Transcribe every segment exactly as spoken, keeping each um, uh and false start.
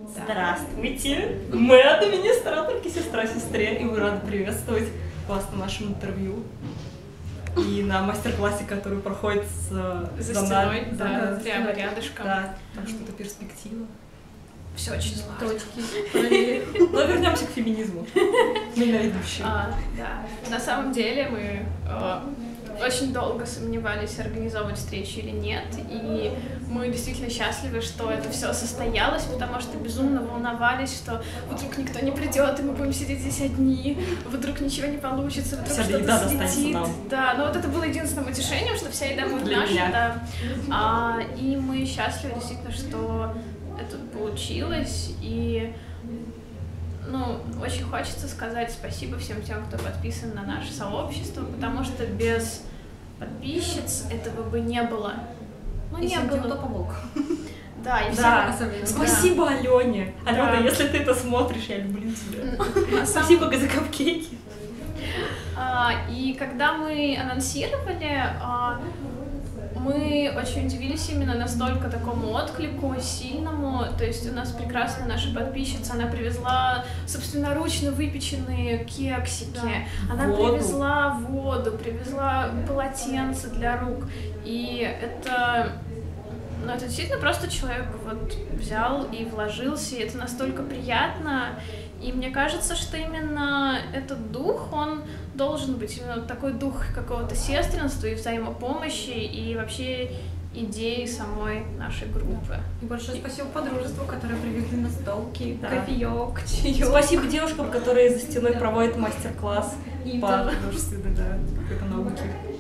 Здравствуйте! Мы администраторки сестра-сестре, и мы рады приветствовать вас на нашем интервью и на мастер-классе, который проходит с, за за стеной, да, да, за прямо стеной. рядышком. Да, там что-то перспектива. Все очень сложно. Точки. Но вернемся к феминизму. Мы на ведущие. А, да. На самом деле мы э, очень долго сомневались, организовывать встречу или нет, и мы действительно счастливы, что это все состоялось, потому что безумно волновались, что вдруг никто не придет, и мы будем сидеть здесь одни, вдруг ничего не получится, вдруг что-то слетит. Да, но вот это было единственным утешением, что вся еда будет наша, да. А, и мы счастливы действительно, что это получилось, и ну, очень хочется сказать спасибо всем тем, кто подписан на наше сообщество, потому что без подписчиц этого бы не было. Ну, и не было. Кто помог. Да, и да. всем особенно. Спасибо, да. Алене. Алена, да. Если ты это смотришь, я люблю тебя. Спасибо за капкейки. А, и когда мы анонсировали, а, мы очень удивились именно настолько такому отклику сильному. То есть у нас прекрасная наша подписчица, она привезла собственноручно выпеченные кексики, да. Она воду. привезла воду, привезла полотенце для рук. И это, ну, это действительно просто человек вот взял и вложился, и это настолько приятно. И мне кажется, что именно этот дух, он должен быть, именно такой дух какого-то сестринства и взаимопомощи, и вообще идеи самой нашей группы. И большое спасибо подружеству, которое привезли на столки, да. кофеек, чаек. Спасибо девушкам, которые за стеной да. проводят мастер-класс и по художественной да, какой-то науке.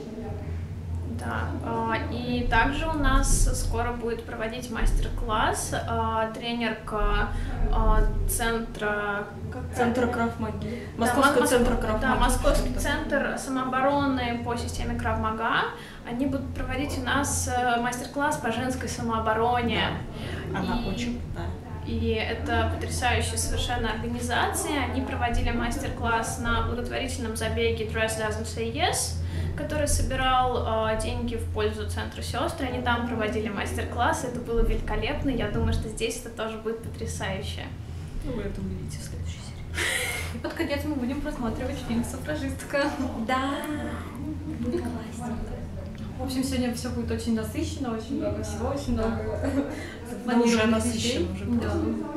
Да, и также у нас скоро будет проводить мастер-класс тренерка центра... Центра Крав-Маги. Московский да, центр Крав-Маги. Да, Московский центр самообороны по системе Крав-Мага. Они будут проводить у нас мастер-класс по женской самообороне. Да. Она и... очень крутая. И это потрясающая совершенно организация. Они проводили мастер-класс на благотворительном забеге Dress Doesn't Say Yes, который собирал э, деньги в пользу Центра сестры. Они там проводили мастер-класс, это было великолепно. Я думаю, что здесь это тоже будет потрясающе. Ну, вы это увидите в следующей серии. И под конец мы будем просматривать фильм «Суфражистка». Да, будет классно. В общем, сегодня все будет очень насыщенно, очень много всего, очень много. Да, уже насыщенно, уже да.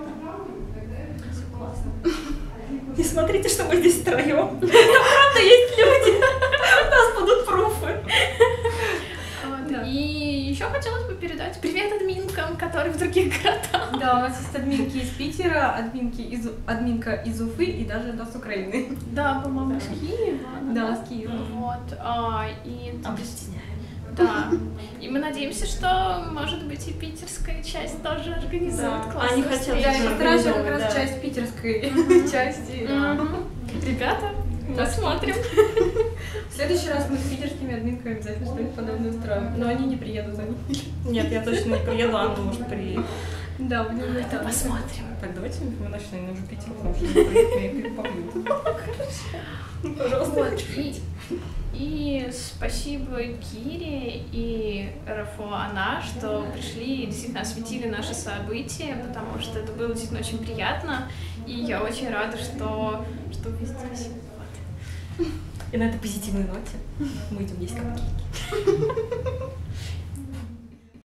Все классно. Не смотрите, что мы здесь втроем. Там правда есть люди. У нас будут пруфы. Да. И еще хотелось бы передать привет админкам, которые в других городах. Да, у нас есть админки из Питера, админки из, админка из Уфы и даже да, с Украины. Да, по-моему, из Киева. Да, с Киева. Вот. А, и... Объединяем. Да. И мы надеемся, что, может быть, и питерская часть тоже организует да. классную Они хотят, встречу. Да, и постараемся как раз да. часть питерской части. Ребята, посмотрим. В следующий раз мы с питерскими админками обязательно что-нибудь подобное устроим. Но они не приедут, они. Нет, я точно не приеду, Анна может приедет. Да, будем это посмотрим. Так, давайте мы начнем уже Питер, потому что мы побьют. Хорошо. Пожалуйста. И спасибо Кире и РФО «Она», что пришли и действительно осветили наши события, потому что это было действительно очень приятно, и я очень рада, что, что вы здесь. Вот. И на этой позитивной ноте мы идем есть капкейки.